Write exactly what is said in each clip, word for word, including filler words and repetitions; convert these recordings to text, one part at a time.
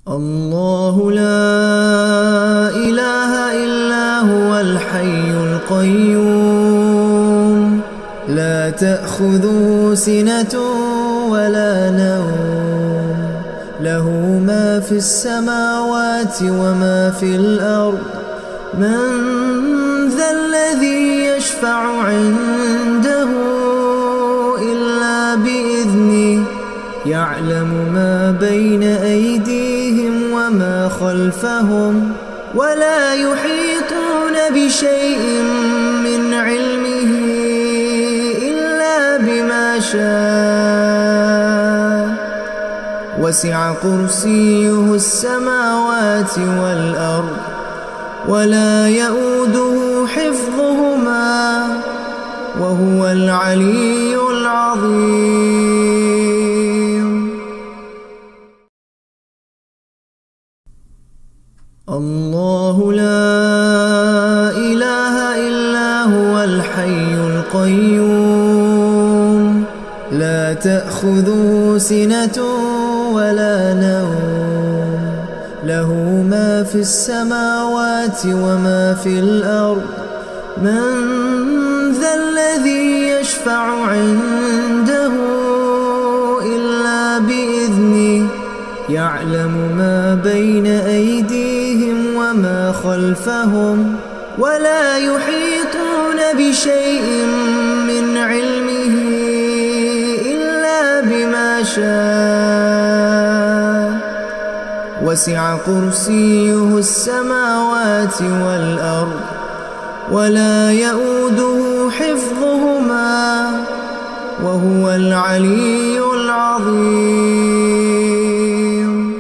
الله لا إله إلا هو الحي القيوم لا تأخذه سنة ولا نوم له ما في السماوات وما في الأرض من ذا الذي يشفع عنده إلا بإذنه يعلم ما بين أيديهم وما خلفهم ولا يحيطون بشيء من علمه إلا بما شاء وسع كرسيه السماوات والأرض ولا يؤوده حفظهما وهو العلي العظيم. الله لا إله إلا هو الحي القيوم لا تأخذه سنة ولا نوم له ما في السماوات وما في الأرض من ذا الذي يشفع عنده إلا بإذنه يعلم ما بين أيديهم وما خلفهم ولا يحيطون بشيء من علمه إلا بما شاء وسع كرسيه السماوات والأرض ولا يؤوده حفظهما وهو العلي العظيم.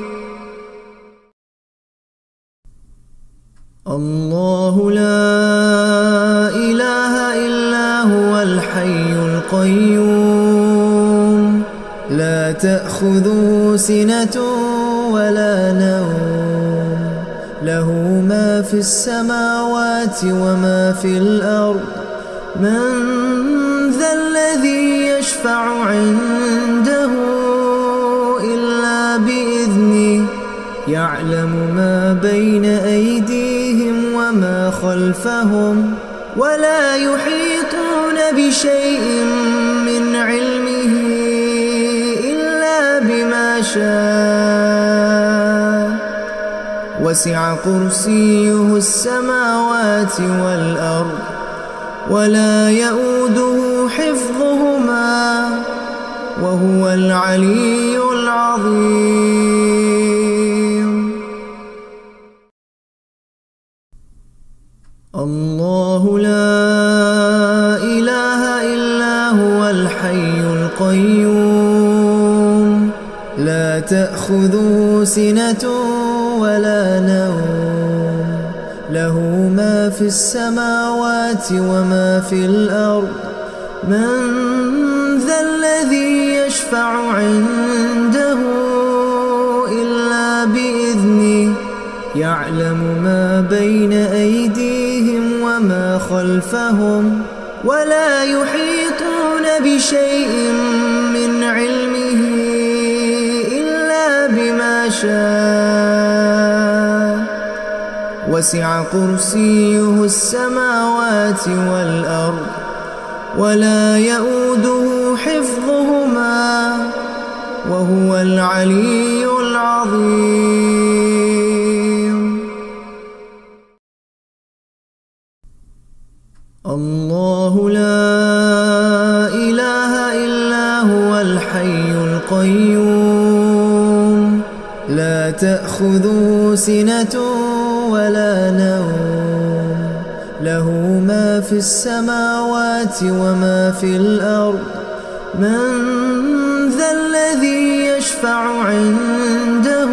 الله لا إله إلا هو الحي القيوم لا تأخذه سنة ولا نوم له ما في السماوات وما في الأرض من ذا الذي يشفع عنده إلا بإذنه يعلم ما بين أيديهم وما خلفهم ولا يحيطون بشيء من علمه إلا بما شاء وسع كرسيه السماوات والأرض ولا يؤوده حفظهما وهو العلي العظيم. الله لا إله إلا هو الحي القيوم لا تأخذه سنة ولا نوم له ما في السماوات وما في الأرض من ذا الذي يشفع عنده إلا بإذنه يعلم ما بين أيديهم وما خلفهم ولا يحيطون بشيء من علمه إلا بما شاء وسع كرسيه السماوات والأرض ولا يؤوده حفظهما وهو العلي العظيم. الله لا إله إلا هو الحي القيوم لا تأخذه سنة ولا نوم له ما في السماوات وما في الأرض من ذا الذي يشفع عنده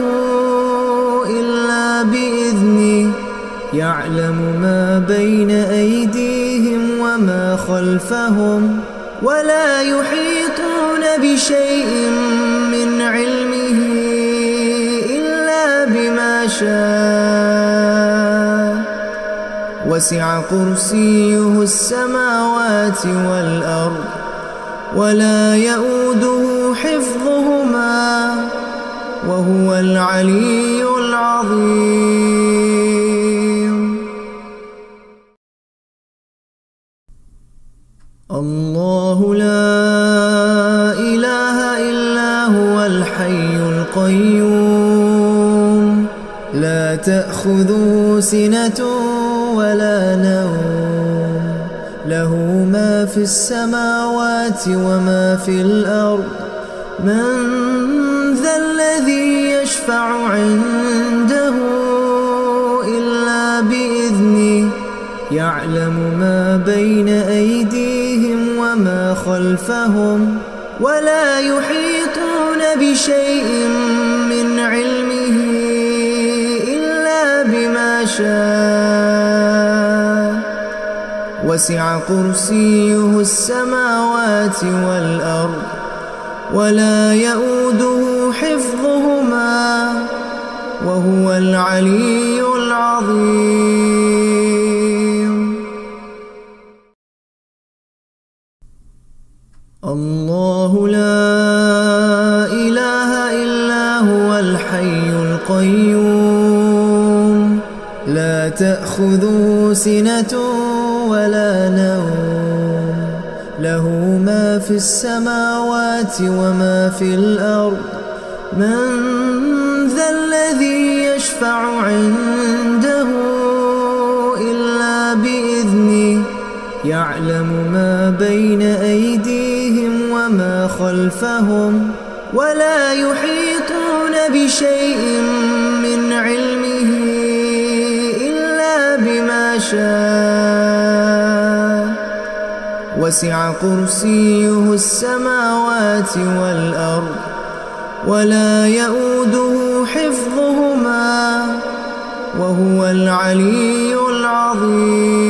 إلا بإذنه يعلم ما بين أيديهم وما خلفهم ولا يحيطون بشيء من علمه إلا بما شاء وسع كرسيه السماوات والأرض ولا يؤوده حفظهما وهو العلي الحي القيوم لا تأخذه سنة ولا نوم له ما في السماوات وما في الأرض من ذا الذي يشفع عنده إلا بإذنه يعلم ما بين أيديهم وما خلفهم ولا يحيطون بشيء من علمه إلا بما شاء وسع كرسيه السماوات والأرض ولا يؤوده حفظهما وهو العلي العظيم. الله لا إله إلا هو الحي القيوم لا تأخذه سنة ولا نوم له ما في السماوات وما في الأرض من ذا الذي يشفع عنده إلا بإذنه يعلم ما بين أيديهم وما خلفهم ولا يحيطون بشيء من علمه إلا بما شاء وسع كرسيه السماوات والأرض ولا يؤوده حفظهما وهو العلي العظيم.